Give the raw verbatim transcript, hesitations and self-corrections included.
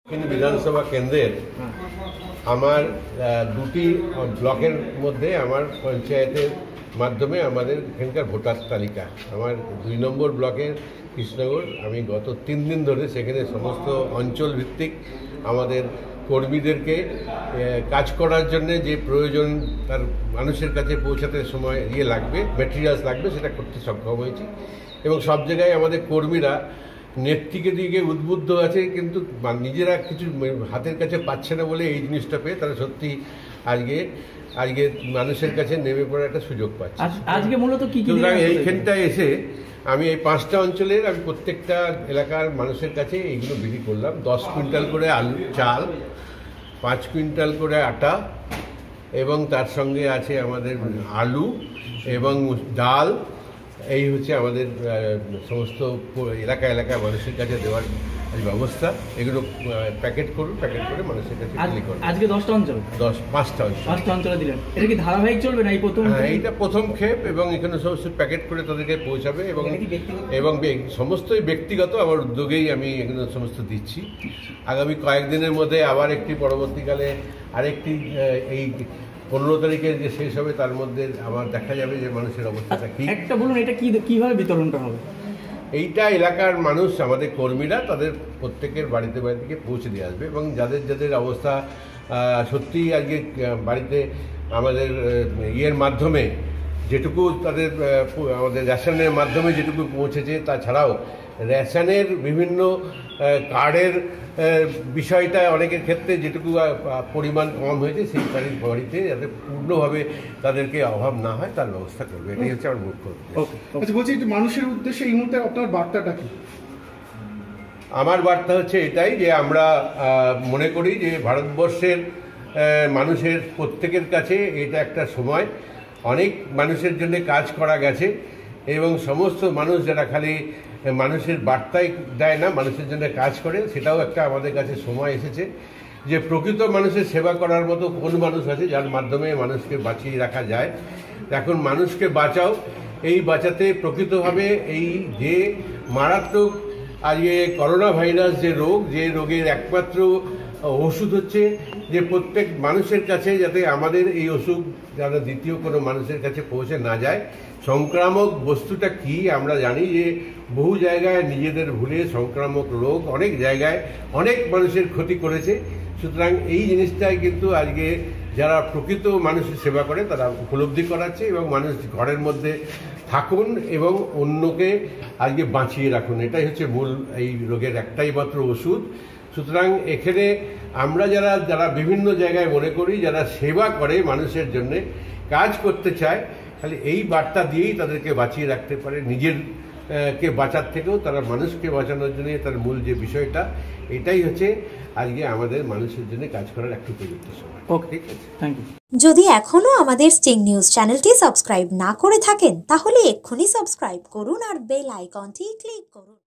বিধানসভা কেন্দ্রের আমার দুটি ব্লকের মধ্যে আমার পঞ্চায়েতের মাধ্যমে আমাদের এখানকার ভোটার তালিকা আমার দুই নম্বর ব্লকের কৃষ্ণনগর। আমি গত তিন দিন ধরে সেখানে সমস্ত অঞ্চল ভিত্তিক আমাদের কর্মীদেরকে কাজ করার জন্য যে প্রয়োজন তার মানুষের কাছে পৌঁছাতে সময় ইয়ে লাগবে, ম্যাটেরিয়ালস লাগবে, সেটা করতে সক্ষম হয়েছি। এবং সব জায়গায় আমাদের কর্মীরা নেত্রীকে দিকে উদ্বুদ্ধ আছে, কিন্তু নিজেরা কিছু হাতের কাছে পাচ্ছে না বলে এই জিনিসটা পেয়ে তারা সত্যি আজকে আজকে মানুষের কাছে নেমে পড়ার একটা সুযোগ পাচ্ছে। আজকে মূলত কি কি এইখানটায় এসে আমি এই পাঁচটা অঞ্চলের আমি প্রত্যেকটা এলাকার মানুষের কাছে এইগুলো বিক্রি করলাম। দশ কুইন্টাল করে আলু চাল, পাঁচ কুইন্টাল করে আটা, এবং তার সঙ্গে আছে আমাদের আলু এবং ডাল। এই হচ্ছে আমাদের সমস্ত এলাকা এলাকায় মানুষের কাছে দেওয়ার ব্যবস্থা। এগুলো প্যাকেট করুন, প্যাকেট করে মানুষের কাছে বিলি করুন। আজকে দশটা অঞ্চল, দশ পাঁচটা অঞ্চল পাঁচটা অঞ্চলে দিলেন। এটা কি ধারাবাহিক চলবে না এই প্রথম? হ্যাঁ, এইটা প্রথম ক্ষেপ, এবং এখানে সমস্ত প্যাকেট করে তাদেরকে পৌঁছাবে। এবং এবং সমস্তই ব্যক্তিগত আমার উদ্যোগেই আমি এগুলো সমস্ত দিচ্ছি। আগামী কয়েকদিনের মধ্যে আবার একটি পরবর্তীকালে আরেকটি এই পনেরো তারিখে যে শেষ হবে, তার মধ্যে আমার দেখা যাবে যে মানুষের অবস্থাটা কি। একটা বলুন, এটা কি কিভাবে বিতরণটা হবে? এইটা এলাকার মানুষ, আমাদের কর্মীরা তাদের প্রত্যেকের বাড়িতে বাড়ি থেকে পৌঁছে দিয়ে আসবে। এবং যাদের যাদের অবস্থা সত্যিই আজকে বাড়িতে আমাদের ইয়ের মাধ্যমে যেটুকু তাদের আমাদের রেশনের মাধ্যমে যেটুকু পৌঁছেছে, তাছাড়াও রেশনের বিভিন্ন কার্ডের বিষয়টা অনেকের ক্ষেত্রে যেটুকু পরিমাণ কম হয়েছে, সেই তারিখ বাড়িতে যাতে পূর্ণভাবে তাদেরকে অভাব না হয় তার ব্যবস্থা করবে। এটাই হচ্ছে আমার মুখ্য উদ্দেশ্য। আচ্ছা, বলছি মানুষের উদ্দেশ্যে এই মুহূর্তে আপনার বার্তাটা কি? আমার বার্তা হচ্ছে এটাই যে আমরা মনে করি যে ভারতবর্ষের মানুষের প্রত্যেকের কাছে এটা একটা সময়, অনেক মানুষের জন্য কাজ করা গেছে, এবং সমস্ত মানুষ যারা খালি মানুষের বার্তাই দেয় না, মানুষের জন্য কাজ করে, সেটাও একটা আমাদের কাছে সময় এসেছে যে প্রকৃত মানুষের সেবা করার মতো কোন মানুষ আছে যার মাধ্যমে মানুষকে বাঁচিয়ে রাখা যায়। এখন মানুষকে বাঁচাও, এই বাঁচাতে প্রকৃতভাবে এই যে মারাত্মক আজকে করোনা ভাইরাস যে রোগ, যে রোগের একমাত্র ওষুধ হচ্ছে যে প্রত্যেক মানুষের কাছে যাতে আমাদের এই ওষুধ যাতে দ্বিতীয় কোনো মানুষের কাছে পৌঁছে না যায়। সংক্রামক বস্তুটা কি আমরা জানি যে বহু জায়গায় নিজেদের ভুলে সংক্রামক রোগ অনেক জায়গায় অনেক মানুষের ক্ষতি করেছে। সুতরাং এই জিনিসটাই কিন্তু আজকে যারা প্রকৃত মানুষের সেবা করে তারা উপলব্ধি করাচ্ছে, এবং মানুষ ঘরের মধ্যে থাকুন এবং অন্যকে আজকে বাঁচিয়ে রাখুন, এটাই হচ্ছে মূল এই রোগের একটাই মাত্র ওষুধ। সুতরাং এখানে আমরা যারা যারা বিভিন্ন জায়গায় মনে করি যারা সেবা করে মানুষের জন্য কাজ করতে চায়, খালি এই বার্তা দিয়েই তাদেরকে বাঁচিয়ে রাখতে পারে। নিজের কে বাঁচার থেকেও তারা মানুষকে বাঁচানোর জন্য তার মূল যে বিষয়টা, এটাই হচ্ছে আজকে আমাদের মানুষের জন্য কাজ করার একটু উপযুক্ত সময়। ওকে, ঠিক আছে, থ্যাংক ইউ। যদি এখনো আমাদের স্টিং নিউজ চ্যানেলটি সাবস্ক্রাইব না করে থাকেন, তাহলে এক্ষুনি সাবস্ক্রাইব করুন আর বেল আইকনটি ক্লিক করুন।